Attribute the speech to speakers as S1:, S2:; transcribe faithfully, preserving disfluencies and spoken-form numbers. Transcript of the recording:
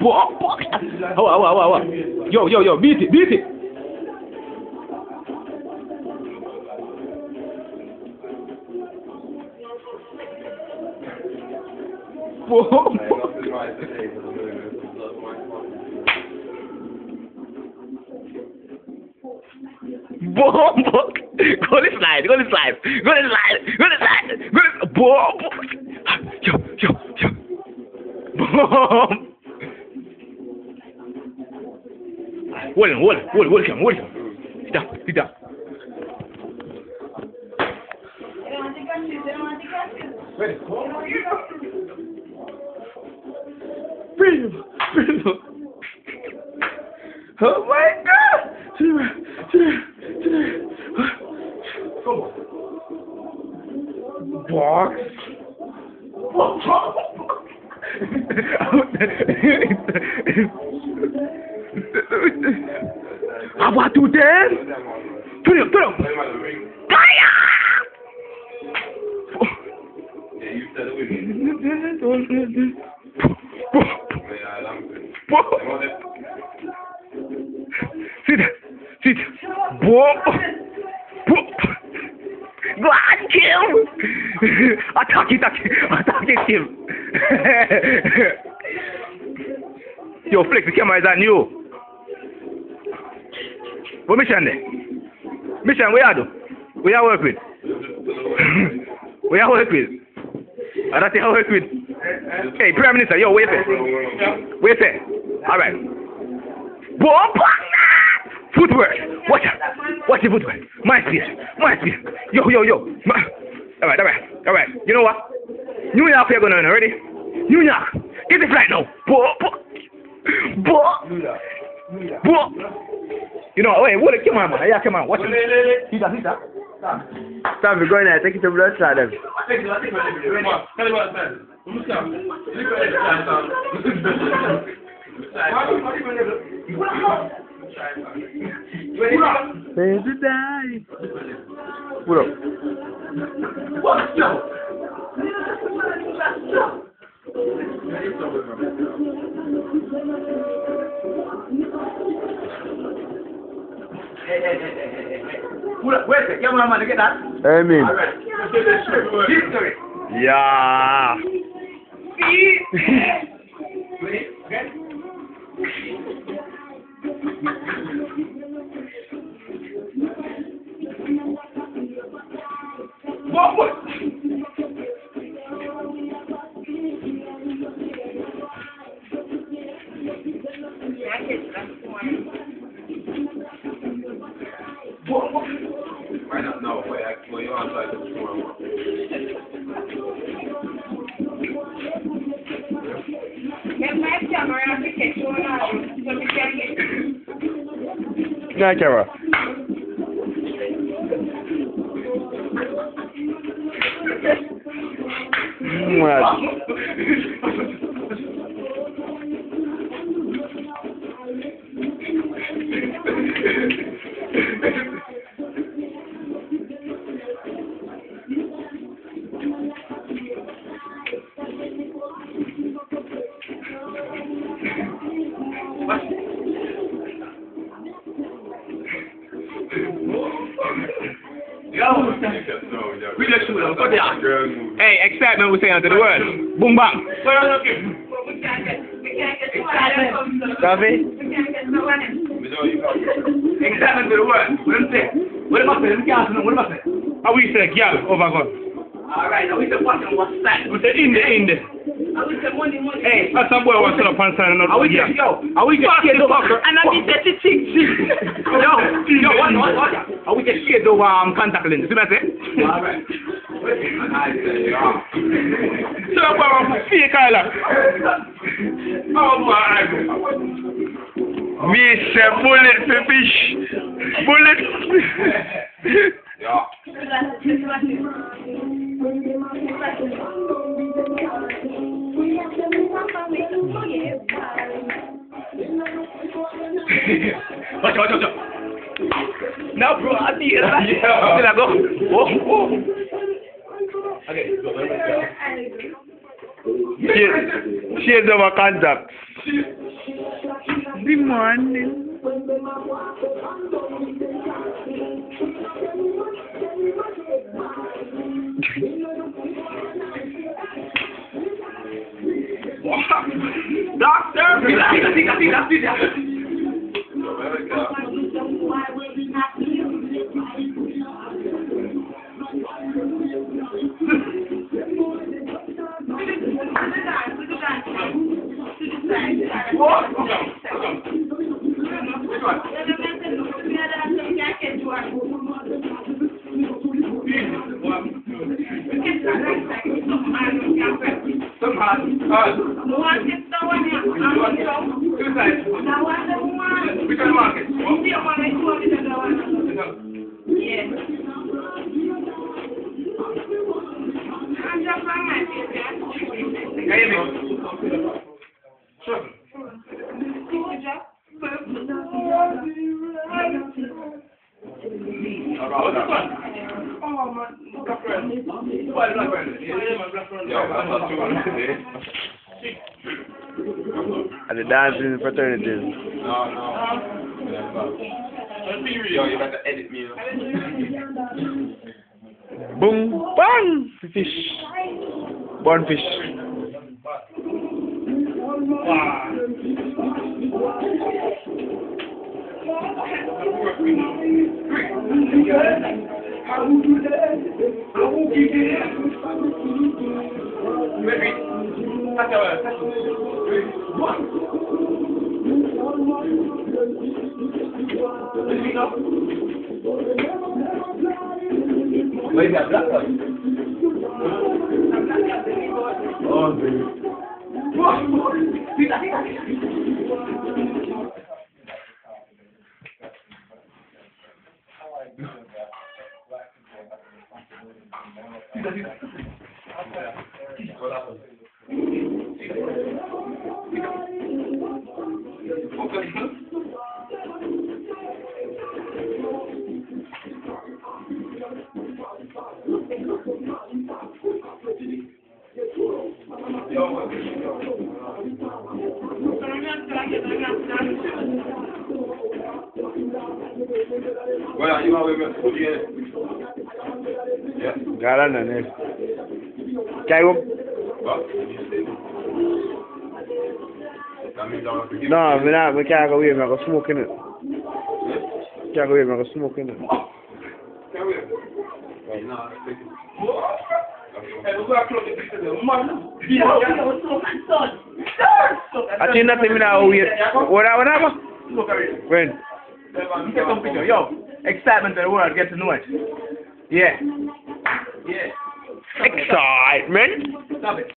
S1: Boom, boom. Oh, oh, oh, oh. Yo, yo, yo, beat it, beat it. Boom. Boom, boom. Go this slide, go this slide, go this slide, go this slide, go this. Boom, boom. Yo, yo, yo. Boom. Hold him, hold him, hold him, hold him, hold him. Sit down, sit down. Ready? Breathe, breathe. Oh my God! Sit down, sit down, sit down. Come on. Box. Apa tu, Dan? Turun, turun. Kaya! Sit, sit. Boom. Boom. Glad kill. Attack it, attack it, attack it, kill. Yo, Flex, the camera is on you. What mission there? Mission, where are you? Where are you work with? Where are you work with? I don't think I work with. Hey, Prime Minister, yo, wait there. Wait there. All right. Boom, footwork. Watch out. Watch your footwork. My speed. My speed. Yo, yo, yo. My... All right, all right, all right. You know what? New York, you're going to ready? New York. Get the flight now. Boom, boom. Boom. Boom. You know, wait, what? Come on, man. Yeah, come on. Watch it. See that, see that.
S2: Stop, we're going there. Take it to blood side. Ready to die. What up?
S1: Watch out. Hey, hey, hey, hey, hey, hey. Where's the cameraman to get that?
S2: I mean.
S1: All right. History.
S2: Yeah.
S1: See? Ready? Okay? What? What? Why not? No, wait, actually, you're on side of the tomorrow.
S3: Get my camera and pick it so now, so we can get.
S2: No camera.
S1: We just shoot them. Go there. Hey, excitement we say unto the world. Boom bang.
S3: We can't get, we can't get to one.
S2: Coffee?
S3: We can't get to one.
S1: Excitement to the world. What them say? What them say? Them can't know. What them say? How we say, girl, over gun. Alright, now we say what on what side? We say in the, in the.
S3: I will say money, money.
S1: Hey, that's some boy wants to up and sign another. How we get, yo? How we get scared over?
S3: And I be dirty chick, chick.
S1: Yo, yo, what, what, what? How we get scared over um, contact lenses? See what I say? Alright. So I'm going to fake Island. Oh my.
S2: Me say bullet for fish. Bullet.
S1: Yeah. Watch out, watch out, watch out. Now, bro, I need it. Yeah. Did I go? Oh, oh. Okay, go, go, go.
S2: Shades of a contact. the morning.
S1: Doctor!
S2: At the dancing fraternities.
S1: No, no. Yo, you better edit me.
S2: Boom, bang! Fish. Born fish.
S1: Where is that black one? Oh, baby. Well, you are with me. Yeah.
S2: Garan na ne. Kaya mo?
S1: What?
S2: No, me na, me kaya go away, me go smoke in it. Kaya go away, me go smoke in it. I think nothing me now wait. What what happened? When?
S1: Get some picture. Yo, excitement of the world, get to know it. Yeah. Yeah.
S2: Excitement.
S1: Stop it.